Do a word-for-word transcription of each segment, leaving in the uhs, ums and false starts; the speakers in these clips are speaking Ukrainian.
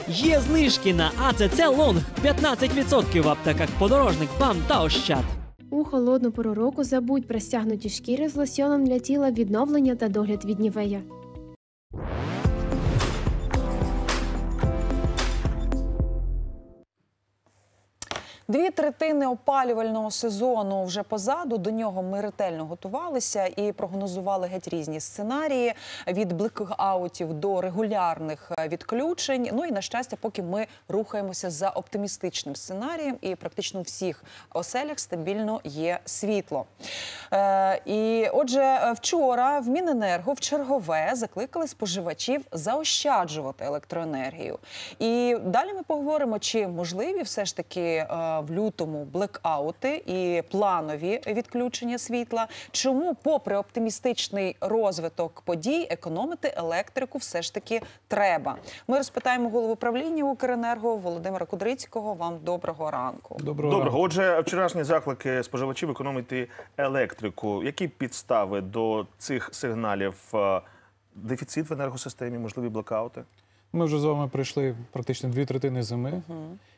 Є знижки на А Це Це Лонг п'ятнадцять відсотків в аптеках Подорожник, БАМ та Ощад. У холодну пору року забудь про стягнуті шкіри з лосьоном для тіла, відновлення та догляд від Нівея. Дві третини опалювального сезону вже позаду, до нього ми ретельно готувалися і прогнозували геть різні сценарії від блекаутів до регулярних відключень. Ну і, на щастя, поки ми рухаємося за оптимістичним сценарієм і практично у всіх оселях стабільно є світло. Е, і, отже, вчора в Міненерго в чергове закликали споживачів заощаджувати електроенергію. І далі ми поговоримо, чи можливі все ж таки е, в лютому блекаути і планові відключення світла. Чому, попри оптимістичний розвиток подій, економити електрику все ж таки треба? Ми розпитаємо голову правління Укренерго Володимира Кудрицького. Вам доброго ранку. Доброго. Доброго. Отже, вчорашні заклики споживачів економити електрику. Які підстави до цих сигналів? Дефіцит в енергосистемі, можливі блекаути? Ми вже з вами пройшли практично дві третини зими. Угу.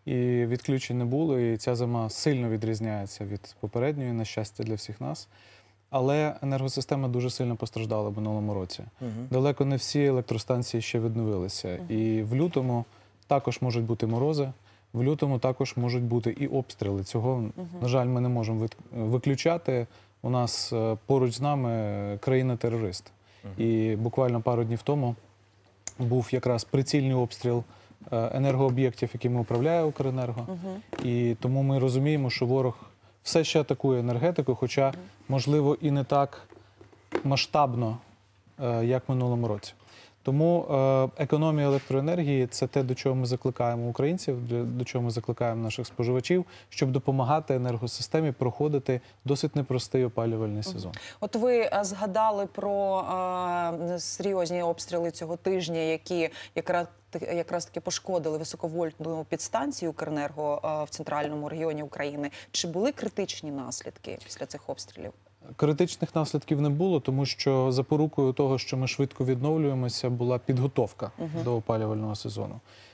І відключень не було, і ця зима сильно відрізняється від попередньої, на щастя для всіх нас. Але енергосистема дуже сильно постраждала в минулому році. Uh-huh. Далеко не всі електростанції ще відновилися. Uh-huh. І в лютому також можуть бути морози, в лютому також можуть бути і обстріли. Цього, uh-huh. на жаль, ми не можемо виключати. У нас поруч з нами країна-терорист. Uh-huh. І буквально пару днів тому був якраз прицільний обстріл енергооб'єктів, якими управляє Укренерго. Uh-huh. І тому ми розуміємо, що ворог все ще атакує енергетику, хоча, uh-huh. можливо, і не так масштабно, як в минулому році. Тому економія електроенергії – це те, до чого ми закликаємо українців, до чого ми закликаємо наших споживачів, щоб допомагати енергосистемі проходити досить непростий опалювальний сезон. От ви згадали про е, серйозні обстріли цього тижня, які якраз якраз таки пошкодили високовольтну підстанцію Укренерго в центральному регіоні України. Чи були критичні наслідки після цих обстрілів? Критичних наслідків не було, тому що запорукою того, що ми швидко відновлюємося, була підготовка uh-huh. до опалювального сезону.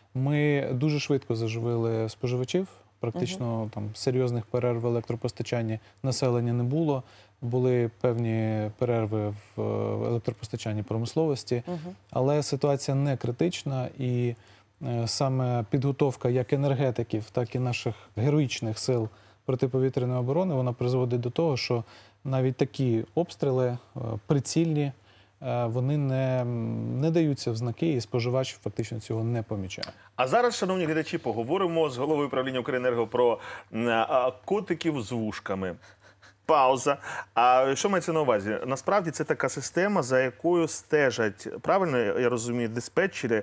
Ми дуже швидко заживили споживачів, практично uh-huh. там серйозних перерв в електропостачанні населення не було. Були певні перерви в електропостачанні промисловості, uh-huh. але ситуація не критична, і е, саме підготовка як енергетиків, так і наших героїчних сил протиповітряної оборони, вона призводить до того, що навіть такі обстріли е, прицільні, е, вони не, не даються в знаки, і споживач фактично цього не помічає. А зараз, шановні глядачі, поговоримо з головою правління Укренерго про е, котиків з вушками. Пауза. А що мається на увазі? Насправді це така система, за якою стежать, правильно я розумію, диспетчери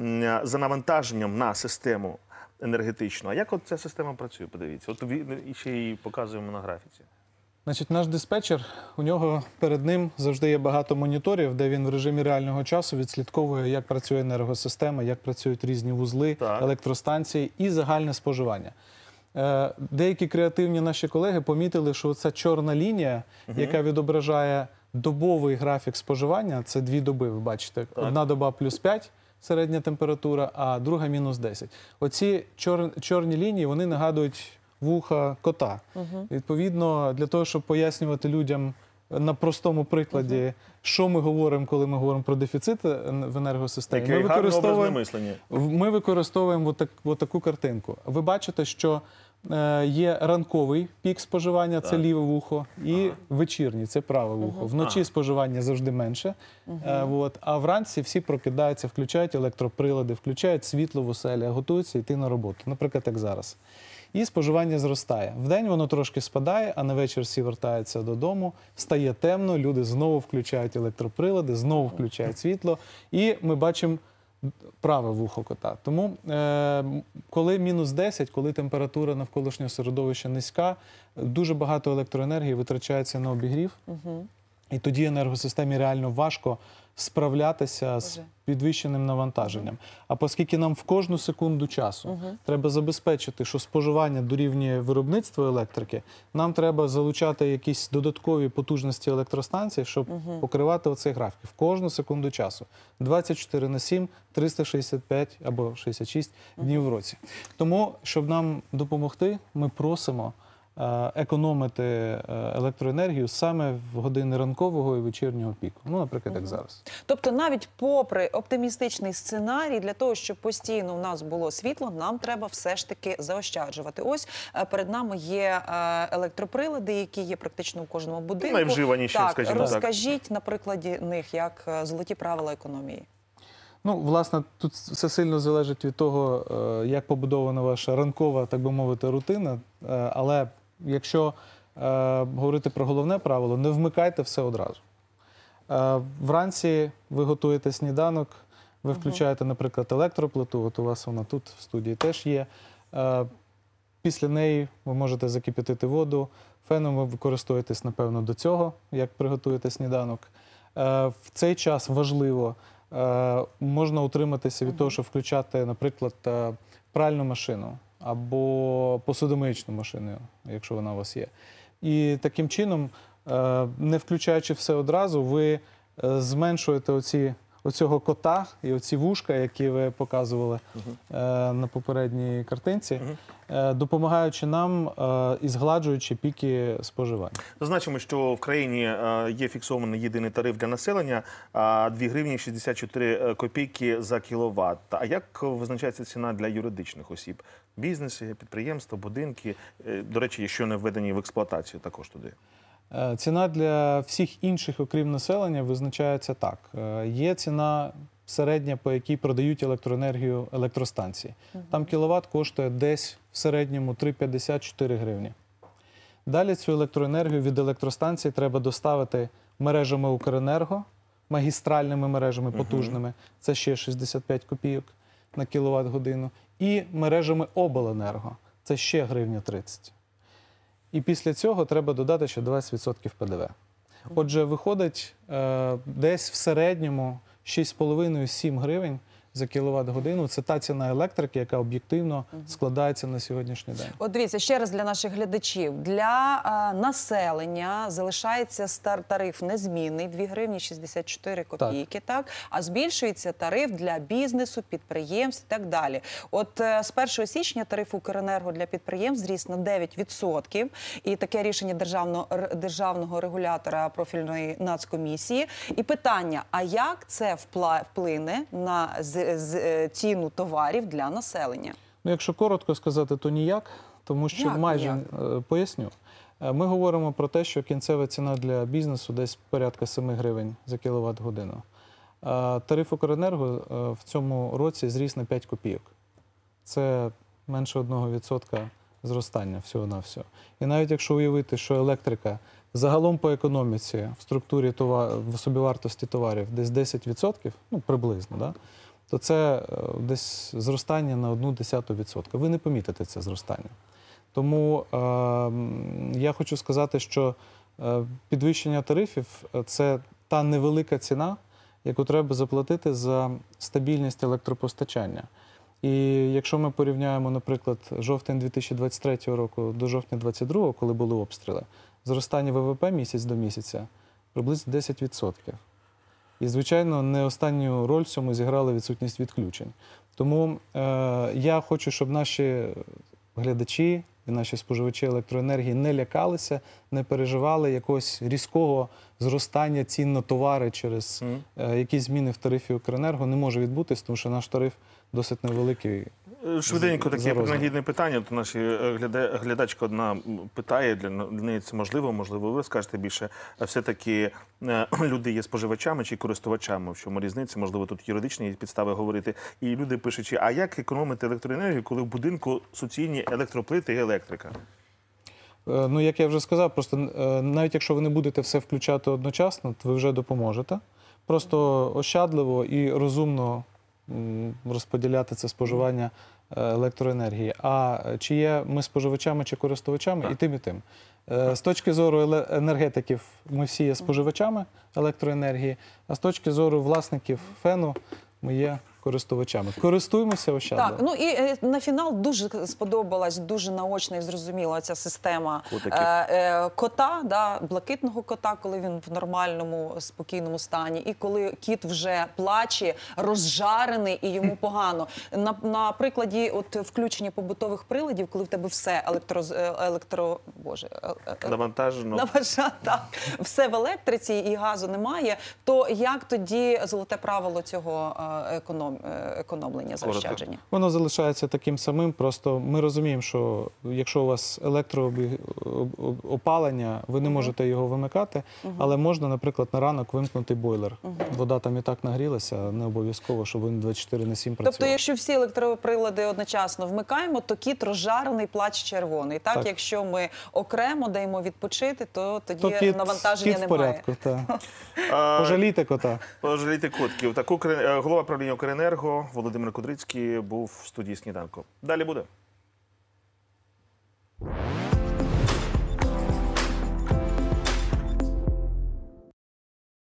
за навантаженням на систему енергетичну. А як от ця система працює, подивіться? От і ще її показуємо на графіці. Значить, наш диспетчер, у нього перед ним завжди є багато моніторів, де він в режимі реального часу відслідковує, як працює енергосистема, як працюють різні вузли, так. електростанції і загальне споживання. Деякі креативні наші колеги помітили, що ця чорна лінія, угу. яка відображає добовий графік споживання, це дві доби, ви бачите. Так. Одна доба плюс п'ять середня температура, а друга мінус десять. Оці чор, чорні лінії, вони нагадують вуха кота. Угу. Відповідно, для того, щоб пояснювати людям на простому прикладі, угу. що ми говоримо, коли ми говоримо про дефіцит в енергосистемі, ми використовуємо, ми використовуємо отак, отаку картинку. Ви бачите, що е, є ранковий пік споживання, так. це ліве вухо, і ага. вечірній, це праве вухо. Угу. Вночі ага. споживання завжди менше, угу. е, от, а вранці всі прокидаються, включають електроприлади, включають світло в оселі, готуються йти на роботу, наприклад, як зараз. І споживання зростає. Вдень воно трошки спадає, а на вечір всі вертаються додому, стає темно, люди знову включають електроприлади, знову включають світло, і ми бачимо праве вухо кота. Тому, е, коли мінус десять, коли температура навколишнього середовища низька, дуже багато електроенергії витрачається на обігрів, угу. і тоді енергосистемі реально важко справлятися з Боже. підвищеним навантаженням. А оскільки нам в кожну секунду часу треба забезпечити, що споживання дорівнює виробництву електрики, нам треба залучати якісь додаткові потужності електростанцій, щоб покривати оцей графік. В кожну секунду часу. двадцять чотири на сім, триста шістдесят п'ять або шістдесят шість днів в році. Тому, щоб нам допомогти, ми просимо е, економити е, електроенергію саме в години ранкового і вечірнього піку. Ну, наприклад, як зараз. Тобто навіть попри оптимістичний сценарій, для того, щоб постійно у нас було світло, нам треба все ж таки заощаджувати. Ось е, перед нами є е, електроприлади, які є практично у кожному будинку. Найвживаніші, так, скажімо так. розкажіть на прикладі них, як е, золоті правила економії. Ну, власне, тут все сильно залежить від того, е, як побудована ваша ранкова, так би мовити, рутина. Е, Але якщо е, говорити про головне правило, не вмикайте все одразу. Е, Вранці ви готуєте сніданок, ви включаєте, наприклад, електроплиту, от у вас вона тут в студії теж є. Е, Після неї ви можете закип'ятити воду, феном ви використовуєтесь, напевно, до цього, як приготуєте сніданок. Е, В цей час важливо, е, можна утриматися від того, щоб включати, наприклад, е, пральну машину або посудомиючну машину, якщо вона у вас є. І таким чином, е, не включаючи все одразу, ви е, зменшуєте оці, оцього кота і оці вушка, які ви показували е, на попередній картинці, е, допомагаючи нам е, і згладжуючи піки споживання. Зазначимо, що в країні е, є фіксований єдиний тариф для населення а, дві гривні шістдесят чотири копійки за кіловат. А як визначається ціна для юридичних осіб? Бізнеси, підприємства, будинки, е, до речі, якщо не введені в експлуатацію також туди? Е, Ціна для всіх інших, окрім населення, визначається так. Е, Є ціна середня, по якій продають електроенергію електростанції. Там кіловат коштує десь в середньому три п'ятдесят - чотири гривні. Далі цю електроенергію від електростанції треба доставити мережами Укренерго, магістральними мережами потужними, це ще шістдесят п'ять копійок на кіловат-годину, і мережами Обленерго, це ще гривня тридцять. І після цього треба додати ще двадцять відсотків Пе Де Ве. Отже, виходить е, десь в середньому шість з половиною - сім гривень за кіловат-годину. Це та ціна електрики, яка об'єктивно складається на сьогоднішній день. От дивіться, ще раз для наших глядачів. Для е, населення залишається стар тариф незмінний, дві гривні шістдесят чотири копійки, так. так? А збільшується тариф для бізнесу, підприємств і так далі. От е, з першого січня тариф Укренерго для підприємств зріс на дев'ять відсотків. І таке рішення державного, р- державного регулятора профільної нацкомісії. І питання, а як це впла- вплине на з, з, е, ціну товарів для населення? Ну, якщо коротко сказати, то ніяк, тому що Як майже, ніяк? е, поясню. Е, Ми говоримо про те, що кінцева ціна для бізнесу десь порядка сім гривень за кіловат-годину. А тариф Укренерго е, в цьому році зріс на п'ять копійок. Це менше одного відсотка зростання всього-навсього. І навіть якщо уявити, що електрика загалом по економіці в структурі товар, в собівартості товарів десь десять відсотків, ну приблизно, да? то це е, десь зростання на одну десяту відсотка. Ви не помітите це зростання. Тому е, м, я хочу сказати, що е, підвищення тарифів – це та невелика ціна, яку треба заплатити за стабільність електропостачання. І якщо ми порівняємо, наприклад, жовтень дві тисячі двадцять третього року до жовтня двадцять другого, коли були обстріли, зростання Ве Ве Пе місяць до місяця приблизно десять відсотків. І, звичайно, не останню роль в цьому зіграла відсутність відключень. Тому е, я хочу, щоб наші глядачі і наші споживачі електроенергії не лякалися, не переживали якогось різкого зростання цін на товари через е, якісь зміни в тарифі Укренерго. Не може відбутись, тому що наш тариф досить невеликий. Швиденько таке за розміром. принагідне питання. От наші гляда- глядачка одна питає, для для неї це можливо, можливо, ви скажете більше. А все-таки е, люди є споживачами чи користувачами, в чому різниця, можливо, тут юридичні підстави говорити. І люди пишуть, а як економити електроенергію, коли в будинку суцільні електроплити і електрика? Е, Ну, як я вже сказав, просто е, навіть якщо ви не будете все включати одночасно, то ви вже допоможете. Просто ощадливо і розумно м, розподіляти це споживання е, електроенергії. А чи є ми споживачами чи користувачами, і тим, і тим. Е, З точки зору еле- енергетиків ми всі є споживачами електроенергії, а з точки зору власників фену ми є користувачами. Користуємося ощадливо. Так, ну і е, на фінал дуже сподобалась, дуже наочна і зрозуміла ця система Котиків. е, е, кота, да, блакитного кота, коли він в нормальному, спокійному стані, і коли кіт вже плаче, розжарений і йому погано. На, на прикладі от включення побутових приладів, коли в тебе все електро, е, електро боже, е, е, Навантажено. Наважа, так. Все в електриці і газу немає, то як тоді золоте правило цього е, економ, е, економлення, заощадження? Воно залишається таким самим, просто ми розуміємо, що якщо у вас електроопалення, ви не можете його вимикати, але можна, наприклад, на ранок вимкнути бойлер. Вода там і так нагрілася, не обов'язково, щоб він двадцять чотири на сім працював. Тобто, якщо всі електроприлади одночасно вмикаємо, то кіт розжарений, плач червоний. Так? Так. Якщо ми окремо даємо відпочити, то тоді То кіт, навантаження кіт в немає. порядку. Та. А, Пожалійте кота. Пожалійте котків. Таку голова правління «Укренерго» Володимир Кудрицький був в студії «Сніданку». Далі буде.